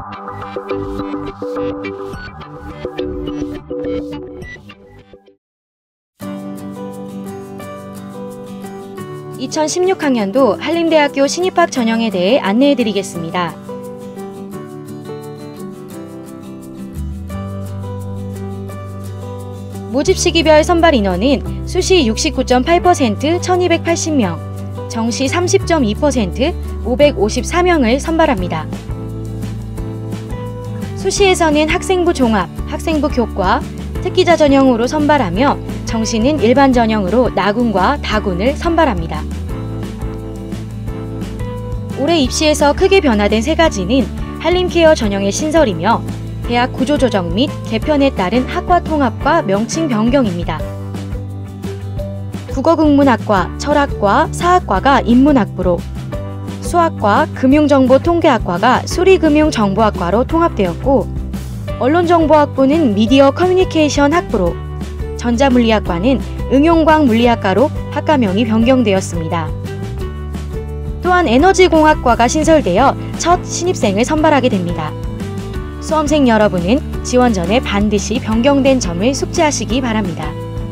(2016학년도) 한림대학교 신입학 전형에 대해 안내해드리겠습니다. 모집 시기별 선발 인원은 수시 69.8% 1280명, 정시 30.2% 554명을 선발합니다. 수시에서는 학생부 종합, 학생부 교과, 특기자 전형으로 선발하며 정시는 일반 전형으로 나군과 다군을 선발합니다. 올해 입시에서 크게 변화된 세 가지는 한림케어 전형의 신설이며 대학 구조조정 및 개편에 따른 학과 통합과 명칭 변경입니다. 국어국문학과, 철학과, 사학과가 인문학부로, 수학과, 금융정보통계학과가 수리금융정보학과로 통합되었고, 언론정보학부는 미디어 커뮤니케이션 학부로, 전자물리학과는 응용과학물리학과로 학과명이 변경되었습니다. 또한 에너지공학과가 신설되어 첫 신입생을 선발하게 됩니다. 수험생 여러분은 지원 전에 반드시 변경된 점을 숙지하시기 바랍니다.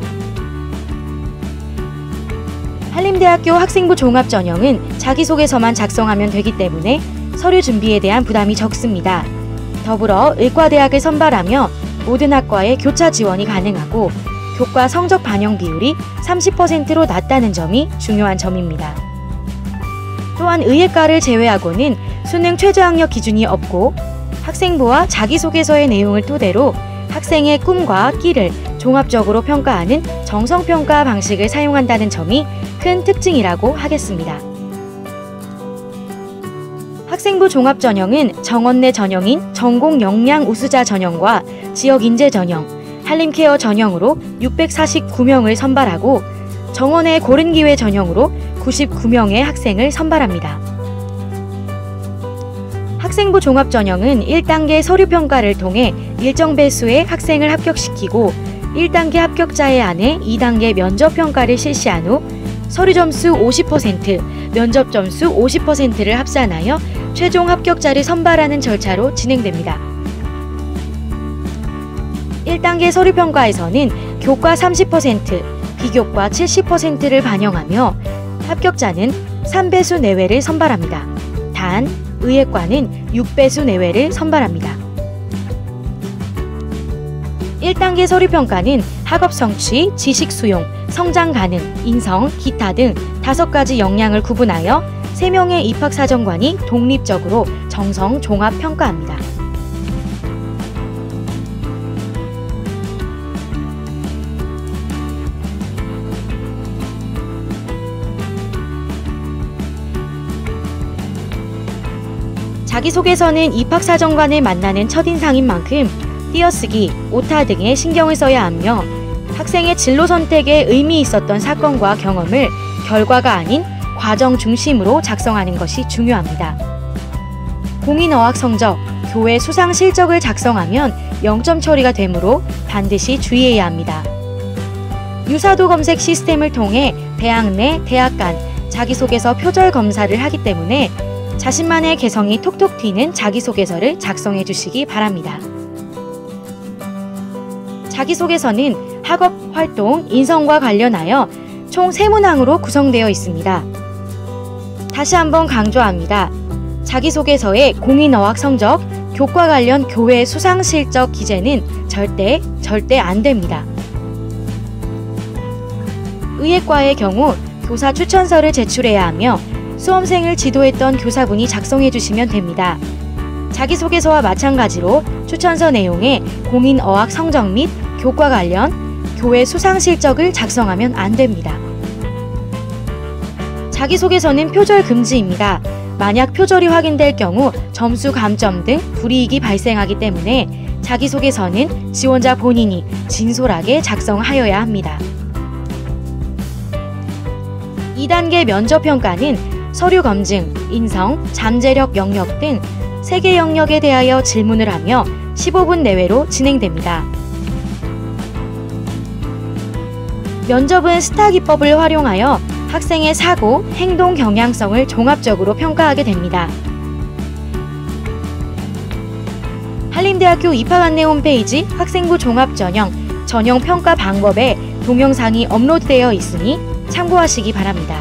한림대학교 학생부 종합전형은 자기소개서만 작성하면 되기 때문에 서류 준비에 대한 부담이 적습니다. 더불어 의과대학을 선발하며 모든 학과에 교차 지원이 가능하고 교과 성적 반영 비율이 30%로 낮다는 점이 중요한 점입니다. 또한 의예과를 제외하고는 수능 최저학력 기준이 없고 학생부와 자기소개서의 내용을 토대로 학생의 꿈과 끼를 종합적으로 평가하는 정성평가 방식을 사용한다는 점이 큰 특징이라고 하겠습니다. 학생부 종합전형은 정원 내 전형인 전공 역량 우수자 전형과 지역 인재 전형, 한림케어 전형으로 649명을 선발하고 정원의 고른기회 전형으로 99명의 학생을 선발합니다. 학생부 종합전형은 1단계 서류평가를 통해 일정 배수의 학생을 합격시키고 1단계 합격자에 한해 2단계 면접평가를 실시한 후 서류점수 50%, 면접점수 50%를 합산하여 최종 합격자를 선발하는 절차로 진행됩니다. 1단계 서류평가에서는 교과 30%, 비교과 70%를 반영하며 합격자는 3배수 내외를 선발합니다. 단, 의예과는 6배수 내외를 선발합니다. 1단계 서류평가는 학업 성취, 지식 수용, 성장 가능, 인성, 기타 등 5가지 역량을 구분하여 3명의 입학사정관이 독립적으로 정성 종합 평가합니다. 자기소개서는 입학사정관을 만나는 첫인상인 만큼 띄어쓰기, 오타 등에 신경을 써야 하며 학생의 진로 선택에 의미 있었던 사건과 경험을 결과가 아닌 과정 중심으로 작성하는 것이 중요합니다. 공인어학 성적, 교회 수상 실적을 작성하면 0점 처리가 되므로 반드시 주의해야 합니다. 유사도 검색 시스템을 통해 대학 내, 대학 간 자기소개서 표절 검사를 하기 때문에 자신만의 개성이 톡톡 튀는 자기소개서를 작성해 주시기 바랍니다. 자기소개서는 학업, 활동, 인성과 관련하여 총 3문항으로 구성되어 있습니다. 다시 한번 강조합니다. 자기소개서의 공인어학 성적, 교과 관련 교회 수상 실적 기재는 절대 안 됩니다. 의예과의 경우 교사 추천서를 제출해야 하며 수험생을 지도했던 교사분이 작성해 주시면 됩니다. 자기소개서와 마찬가지로 추천서 내용에 공인어학 성적 및 교과 관련 교회 수상 실적을 작성하면 안 됩니다. 자기소개서는 표절 금지입니다. 만약 표절이 확인될 경우 점수 감점 등 불이익이 발생하기 때문에 자기소개서는 지원자 본인이 진솔하게 작성하여야 합니다. 2단계 면접평가는 서류 검증, 인성, 잠재력 영역 등 3개 영역에 대하여 질문을 하며 15분 내외로 진행됩니다. 면접은 스타 기법을 활용하여 학생의 사고, 행동 경향성을 종합적으로 평가하게 됩니다. 한림대학교 입학 안내 홈페이지 학생부 종합전형 전형 평가 방법에 동영상이 업로드되어 있으니 참고하시기 바랍니다.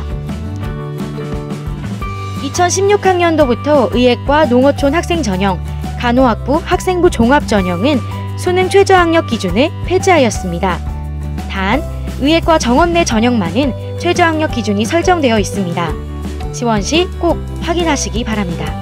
2016학년도부터 의예과 농어촌 학생 전형, 간호학부 학생부 종합 전형은 수능 최저학력 기준을 폐지하였습니다. 단, 의예과 정원내 전형만은 최저학력 기준이 설정되어 있습니다. 지원 시 꼭 확인하시기 바랍니다.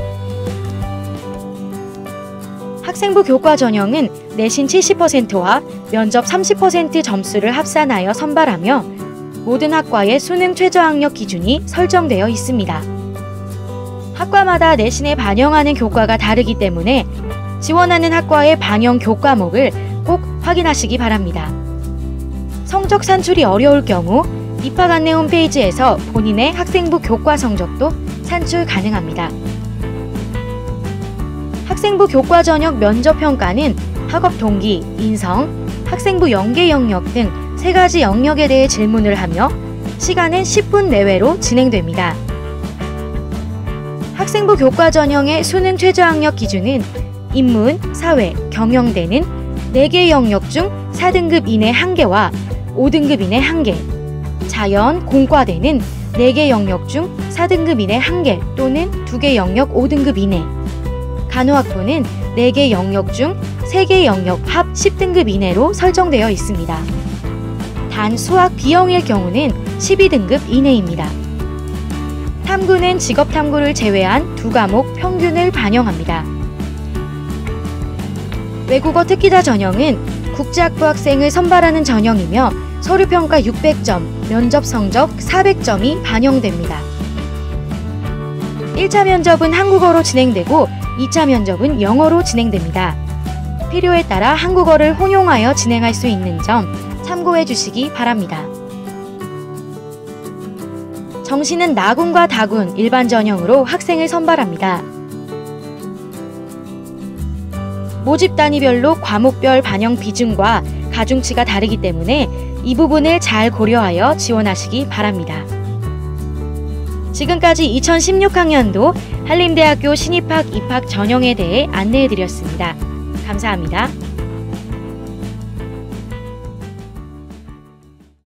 학생부 교과 전형은 내신 70%와 면접 30% 점수를 합산하여 선발하며 모든 학과의 수능 최저학력 기준이 설정되어 있습니다. 학과마다 내신에 반영하는 교과가 다르기 때문에 지원하는 학과의 반영 교과목을 꼭 확인하시기 바랍니다. 성적 산출이 어려울 경우 입학 안내 홈페이지에서 본인의 학생부 교과 성적도 산출 가능합니다. 학생부 교과 전형 면접 평가는 학업 동기, 인성, 학생부 연계 영역 등 3가지 영역에 대해 질문을 하며 시간은 10분 내외로 진행됩니다. 학생부 교과 전형의 수능 최저학력 기준은 인문, 사회, 경영대는 4개 영역 중 4등급 이내 1개와 5등급 이내 1개, 자연, 공과대는 4개 영역 중 4등급 이내 1개 또는 2개 영역 5등급 이내, 간호학부는 4개 영역 중 3개 영역 합 10등급 이내로 설정되어 있습니다. 단 수학 B형일 경우는 12등급 이내입니다. 탐구는 직업탐구를 제외한 2과목 평균을 반영합니다. 외국어 특기자 전형은 국제학부 학생을 선발하는 전형이며 서류평가 600점, 면접 성적 400점이 반영됩니다. 1차 면접은 한국어로 진행되고 2차 면접은 영어로 진행됩니다. 필요에 따라 한국어를 혼용하여 진행할 수 있는 점 참고해 주시기 바랍니다. 정시는 나군과 다군 일반 전형으로 학생을 선발합니다. 모집 단위별로 과목별 반영 비중과 가중치가 다르기 때문에 이 부분을 잘 고려하여 지원하시기 바랍니다. 지금까지 2016학년도 한림대학교 신입학 입학 전형에 대해 안내해드렸습니다. 감사합니다.